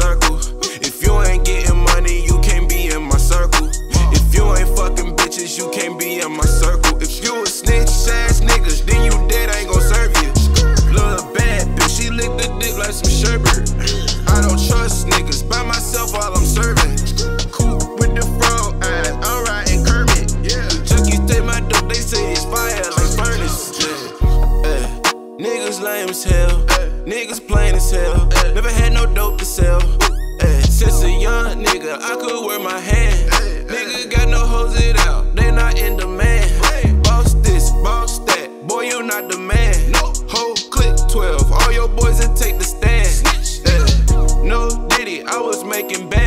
circle. If you ain't getting money, you can't be in my circle. If you ain't fucking bitches, you can't be in my circle. If you a snitch ass niggas, then you dead, I ain't gon' serve you. Little bad bitch, she lick the dick like some sherbet. I don't trust niggas, by myself while I'm serving. Cool with the frog eyes, I'm riding Kermit. Junkies take my dope, they say it's fire like furnace. Niggas lame as hell, niggas plain as hell. Never had no dope to sell. Since a young nigga, I could wear my hand. Nigga got no hose it out, they not in demand. Boss this, boss that, boy you not the man. Whole click 12, all your boys that take the stand. No Diddy, I was making bad.